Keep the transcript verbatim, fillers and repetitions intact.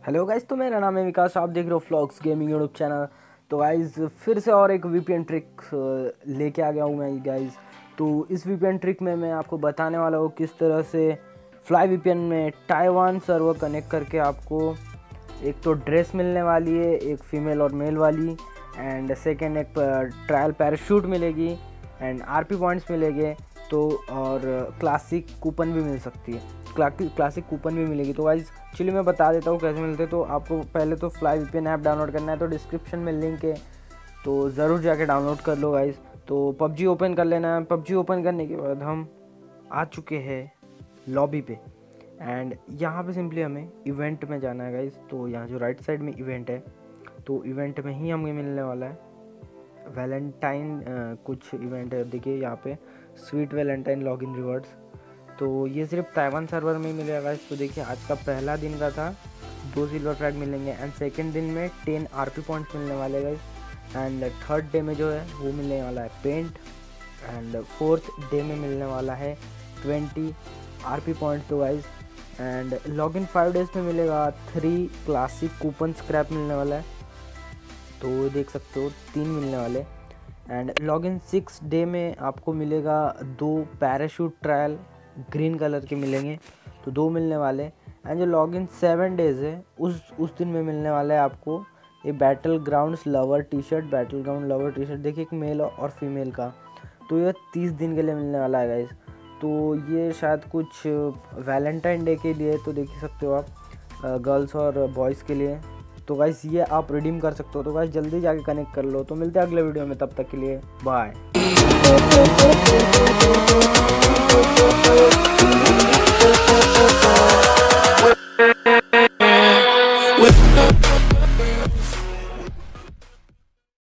Hello guys, तो मेरा नाम है विकास। आप देख रहे हो फ्लॉक्स गेमिंग यूट्यूब चैनल। तो गाइस फिर से और एक वीपीएन ट्रिक लेके आ गया हूँ मैं गाइस। तो इस वीपीएन ट्रिक में मैं आपको बताने वाला हूँ किस तरह से फ्लाई वीपीएन में ताइवान सर्वर कनेक्ट करके आपको एक तो ड्रेस मिलने वाली है, एक फीमेल और मेल वाली, एंड सेकेंड एक ट्रायल पैराशूट मिलेगी एंड आरपी पॉइंट्स मिलेंगे। तो और क्लासिक कूपन भी मिल सकती है, क्लासिक कूपन भी मिलेगी। तो गाइस चलिए मैं बता देता हूँ कैसे मिलते हैं। तो आपको पहले तो फ्लाई वीपीएन ऐप डाउनलोड करना है, तो डिस्क्रिप्शन में लिंक है, तो ज़रूर जाके डाउनलोड कर लो गाइस। तो पबजी ओपन कर लेना है। पबजी ओपन करने के बाद हम आ चुके हैं लॉबी पे, एंड यहाँ पे सिंपली हमें इवेंट में जाना है गाइस। तो यहाँ जो राइट साइड में इवेंट है, तो इवेंट में ही हमें मिलने वाला है वैलेंटाइन कुछ इवेंट है। देखिए यहाँ पे स्वीट वैलेंटाइन लॉगिन रिवॉर्ड्स। तो ये सिर्फ ताइवान सर्वर में ही मिलेगा गाइस। तो देखिए आज का पहला दिन का था, दो सिल्वर फ्लैग मिलेंगे, एंड सेकंड दिन में टेन आरपी पॉइंट्स मिलने वाले गाइस, एंड थर्ड डे में जो है वो मिलने वाला है पेंट, एंड फोर्थ डे में मिलने वाला है ट्वेंटी आरपी पॉइंट्स तो guys. And login five days में मिलेगा थ्री क्लासिक कूपन स्क्रैप मिलने वाला है, तो देख सकते हो तीन मिलने वाले। एंड लॉगिन सिक्स डे में आपको मिलेगा दो पैराशूट ट्रायल ग्रीन कलर के मिलेंगे, तो दो मिलने वाले। एंड जो लॉगिन सेवन डेज़ है उस उस दिन में मिलने वाला है आपको ये battle grounds lover T shirt battle ground lover T shirt. देखिए एक मेल और फीमेल का, तो ये तीस दिन के लिए मिलने वाला है गाइस। तो ये शायद कुछ वैलेंटाइन डे के लिए, तो देख सकते हो आप गर्ल्स और बॉयज़ के लिए। तो गाइस ये आप रिडीम कर सकते हो। तो गाइस जल्दी जाके कनेक्ट कर लो। तो मिलते हैं अगले वीडियो में, तब तक के लिए बाय।